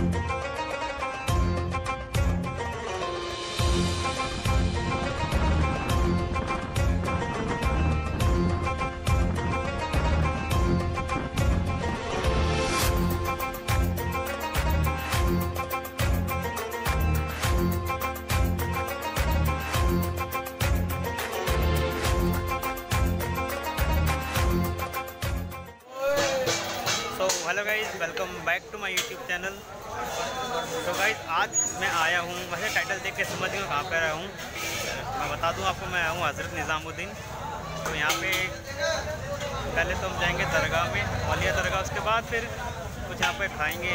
Hello guys, welcome back to my YouTube channel. तो guys आज मैं आया हूँ, वैसे टाइटल देख के समझ गए कहाँ पे आया हूँ। मैं बता दूँ आपको, मैं आया हूँ हज़रत निज़ामुद्दीन। तो यहाँ पे पहले तो हम जाएंगे दरगाह में, औलिया दरगाह, उसके बाद फिर कुछ यहाँ पे खाएँगे।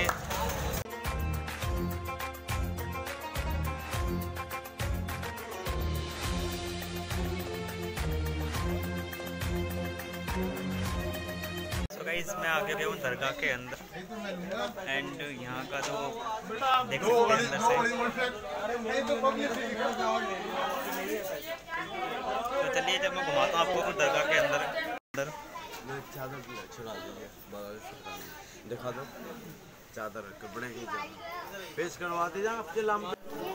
गाइस मैं आ गया हूँ दरगाह के अंदर एंड यहाँ का जो देख सकते हैं अंदर से। तो चलिए जब मैं घुमाता हूँ आपको दरगाह के अंदर। चादर छुड़ा दीजिए, दिखा दो चादर कपड़े की पेश करवाते जा आपके लाम।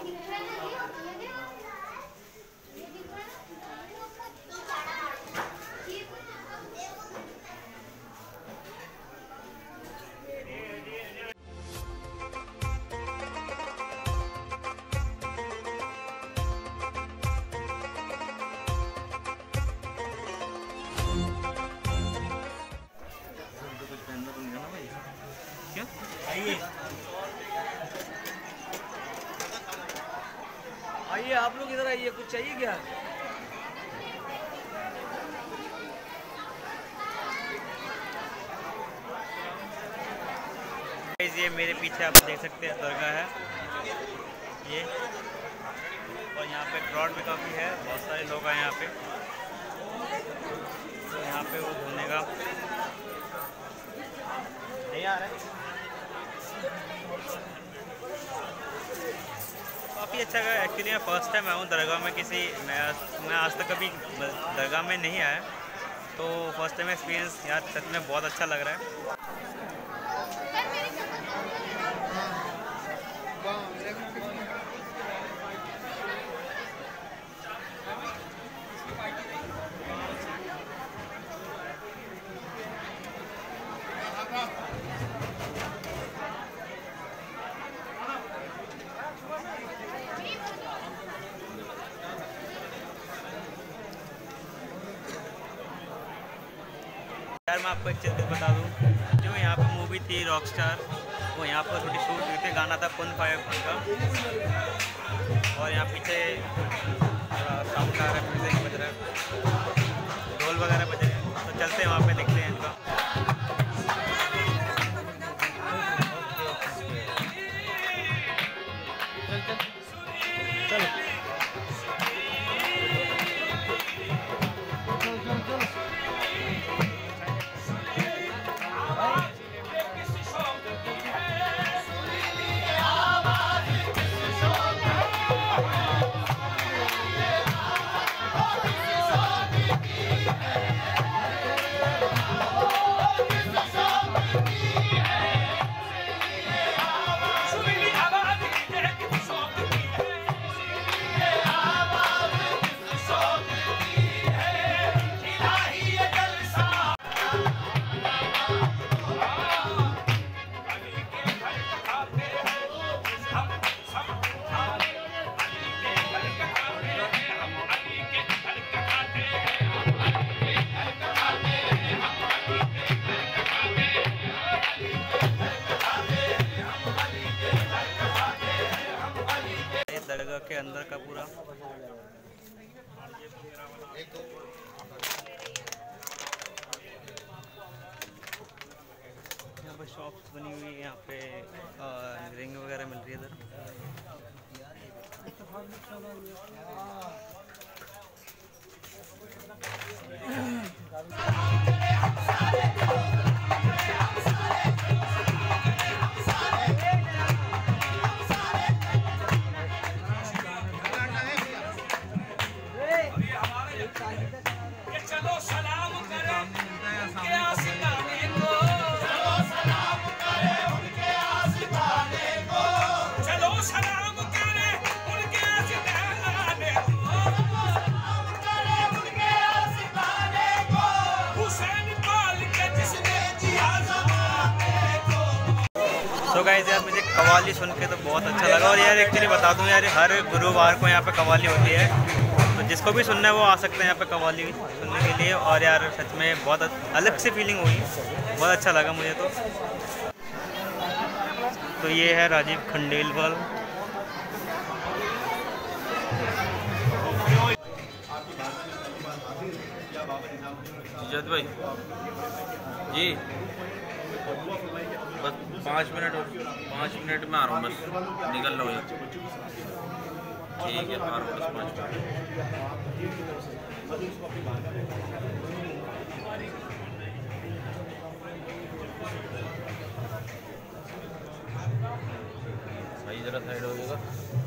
आइए आप लोग इधर आइए, कुछ चाहिए क्या? ये मेरे पीछे आप देख सकते हैं दरगाह है ये, और यहाँ पे क्राउड भी काफ़ी है, बहुत सारे लोग आए यहाँ पे। तो यहाँ पे वो घूमने का नहीं आ रहा है, काफ़ी अच्छा है। एक्चुअली मैं फ़र्स्ट टाइम आया हूँ दरगाह में, मैं आज तक कभी दरगाह में नहीं आया, तो फर्स्ट टाइम एक्सपीरियंस यार सच में बहुत अच्छा लग रहा है। यार मैं आपको एक चीज़ बता दूँ, जो यहाँ पे मूवी थी रॉकस्टार, वो यहाँ पर थोड़ी शूट हुई थी, गाना था कौन फायर का, और यहाँ पीछे साउंड आ रहा है, म्यूजिक बज रहा है, ढोल वगैरह बज रहे हैं। तो चलते हैं वहाँ पे, देखते हैं इनका। दरगाह के अंदर का पूरा यहाँ पर शॉप्स बनी हुई है, यहाँ पे रिंग वगैरह मिल रही है इधर। चलो सलाम करें उनके आशिकाने को, चलो सलाम करें उनके आशिकाने को। तो गाइस यार मुझे कव्वाली सुन के तो बहुत अच्छा लगा। और यार एक्चुअली बता दूं यार, हर गुरुवार को यहाँ पे कव्वाली होती है, तो जिसको भी सुनना है वो आ सकते हैं यहाँ पे कव्वाली सुनने के लिए। और यार सच में बहुत अलग सी फीलिंग हुई, बहुत अच्छा लगा मुझे तो ये है राजीव खंडेलवाल। जद भाई जी, बस 5 मिनट और 5 मिनट में आ रहा हूँ, बस निकल लो यार। ठीक है, आ रहा हूँ बस 5 मिनट। भाई जरा साइड हो जाएगा।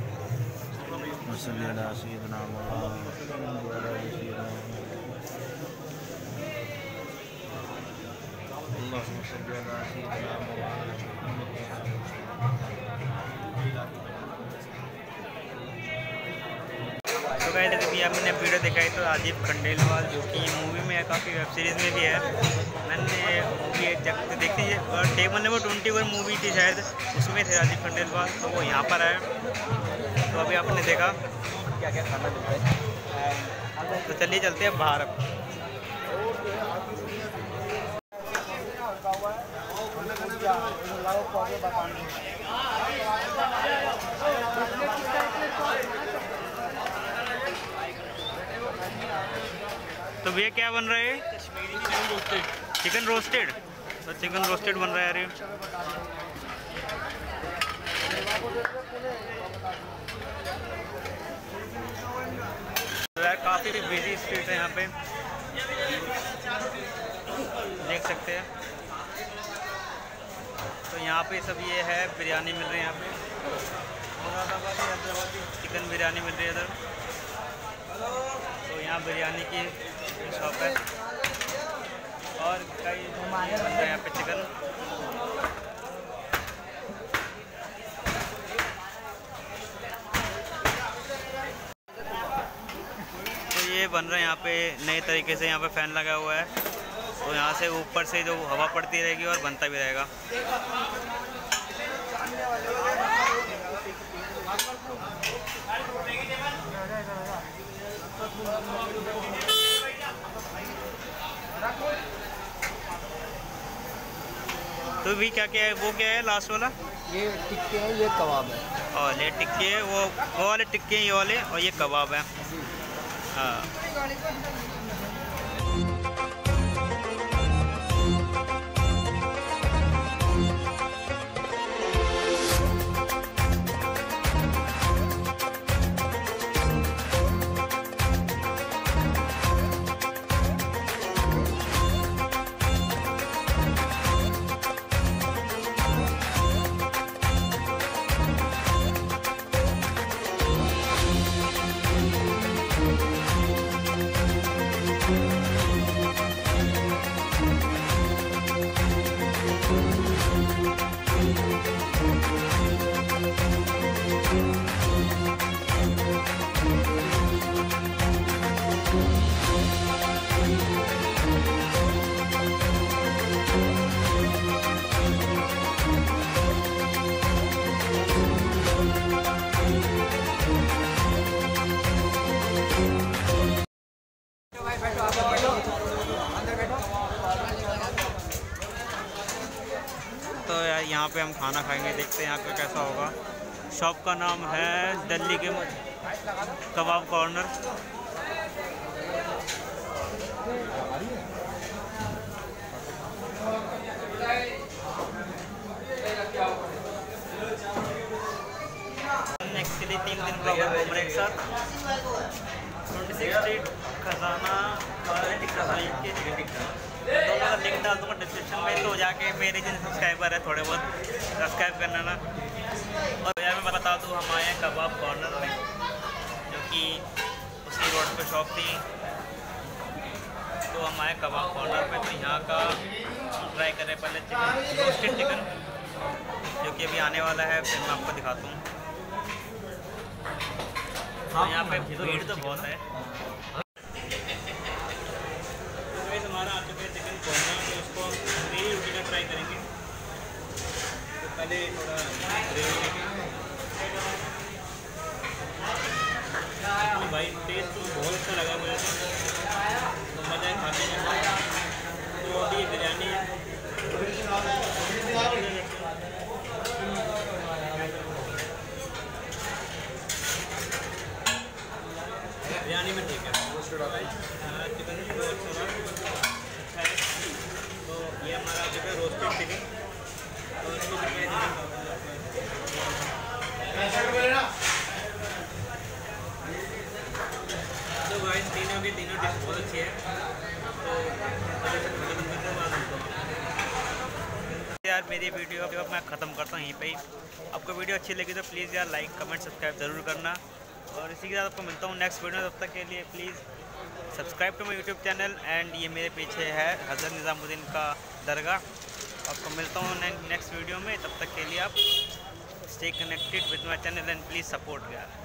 तो गाइस अभी आपने वीडियो दिखाई तो राजीव खंडेलवाल, जो कि मूवी में है, काफ़ी वेब सीरीज़ में भी है। मैंने मूवी एक जगह देखी है, और टेबल नंबर 21 मूवी थी शायद, उसमें थे राजीव खंडेलवाल, तो वो यहाँ पर आया। तो अभी आपने देखा क्या क्या खाना मिलता है, तो चलिए चलते हैं बाहर अब। तो भैया क्या बन रहा है? Chicken roasted. तो चिकन रोस्टेड बन रहा है यार। तो यार काफ़ी बिजी स्ट्रीट है यहाँ पे, देख सकते हैं। तो यहाँ पे सब ये है, बिरयानी मिल रही है यहाँ पे, मुरादाबादी हैदराबादी चिकन बिरयानी मिल रही है इधर। तो यहाँ बिरयानी की शॉप है, और कई बनता है यहाँ पे चिकन। तो ये बन रहा है यहाँ पे नए तरीके से, यहाँ पे फ़ैन लगा हुआ है, तो यहाँ से ऊपर से जो हवा पड़ती रहेगी और बनता भी रहेगा। तो भी क्या क्या है, वो क्या है लास्ट वाला? ये टिक्के हैं, ये कबाब है। और ये टिक्के है, वो वाले टिक्के ये वाले, और ये कबाब है। हाँ। तो यार यहाँ पे हम खाना खाएंगे, देखते हैं यहाँ पे कैसा होगा। शॉप का नाम है दिल्ली के कबाब कॉर्नर। एक्चुअली 3 दिन का घूम रहे एक साथ। 26 स्ट्रीट, खजाना और दोनों का लिंक डाल दूँगा डिस्क्रिप्शन में, तो जाके मेरे जिन सब्सक्राइबर है थोड़े बहुत सब्सक्राइब करना ना। और यार मैं बता दूँ, हम आए हैं कबाब कॉर्नर में, जो कि उसी रोड पे शॉप थी। तो हम आए कबाब कॉर्नर पे, तो यहाँ का ट्राई करें पहले चिकन, रोस्टेड चिकन, जो कि अभी आने वाला है, फिर मैं आपको दिखाता हूँ। तो यहाँ पे भीड़ तो बहुत है। हमारा आ चुका है चिकन कॉर्नर, तो उसको मेरी रोटी का ट्राई करेंगे। तो पहले थोड़ा ग्रेवी तो भाई टेस्ट तो बहुत अच्छा लगा मुझे तो मज़ा है खाने में। तो अभी बिरयानी है, बिरयानी में ठीक है, चिकन अच्छा है। तो ये हमारा जो है रोस्टेड चिकन, तो इसको तो भाई तीनों की तीनों डिश बहुत अच्छी है। तो यार मेरी वीडियो अब मैं ख़त्म करता हूँ यहीं पे ही। आपको वीडियो अच्छी लगी तो प्लीज़ यार लाइक कमेंट सब्सक्राइब ज़रूर करना, और इसी के साथ आपको मिलता हूँ नेक्स्ट वीडियो में। तब तक के लिए please subscribe to my YouTube channel. And ये मेरे पीछे है हज़रत निज़ामुद्दीन का दरगाह। आपको मिलता हूँ नेक्स्ट वीडियो में, तब तक के लिए आप stay connected with my channel and please support यार।